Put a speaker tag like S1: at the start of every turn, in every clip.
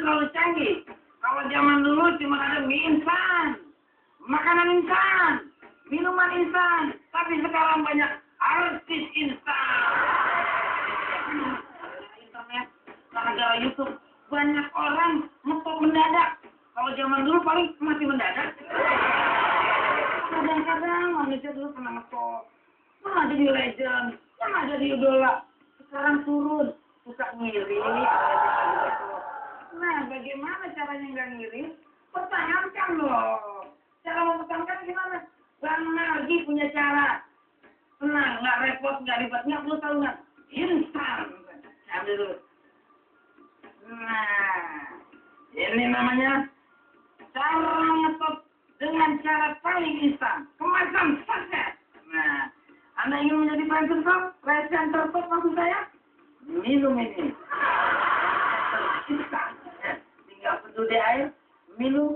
S1: terlalu canggih. Kalau zaman dulu cuma ada mie instan, makanan instan, minuman instan. Tapi sekarang banyak artis instan. Internet, gara-gara YouTube, banyak orang ngetop mendadak. Kalau zaman dulu paling mati mendadak. Kadang-kadang manusia dulu pernah ngetop, pernah jadi legend, pernah jadi idola. Sekarang turun, suka ngiri. Nah, bagaimana caranya nggak ngiri? Pertahankan loh. Cara mempertahankan gimana? Bang Narji punya cara. Tenang, nggak repot, nggak ribet. Nggak perlu tahu nggak? Instan. Ambil dulu. Nah, ini namanya cara ngetop dengan cara paling instan. Kemasan saset. Nah, Anda ingin menjadi presenter top maksud saya? Minum ini. Instan. Tinggal seduh di air, minum.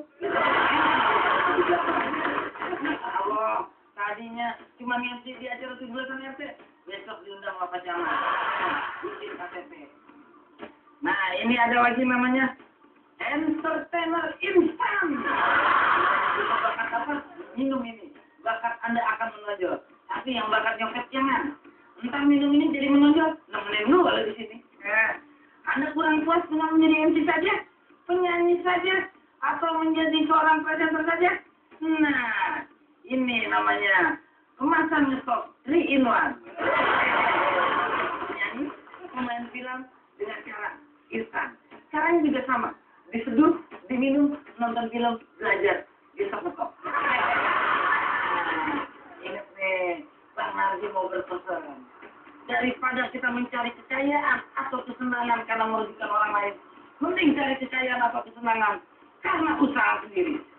S1: Allah, tadinya cuma ngerti di acara 17-an RT, besok diundang Bapak Camat. Bikin KTP. Nah, ini ada lagi namanya entertainer instan. Bakat apa? Minum ini. Bakat Anda akan menonjol. Tapi yang bakat nyopet jangan. Entar minum ini jadi menonjol. Nemenin lu kalau di sini. Anda kurang puas dengan menjadi MC saja? Penyanyi saja? Atau menjadi seorang presenter saja? Nah, ini namanya kemasan ngetop 3 in 1. Penyanyi, pemain film dengan cara instan. Caranya juga sama. Diseduh, diminum, nonton film, belajar. Besok ngetop. Ingat nih, Bang Narji mau berpesan. Daripada kita mencari kekayaan atau kesenangan karena merugikan orang lain, mending cari kekayaan atau kesenangan karena usaha sendiri.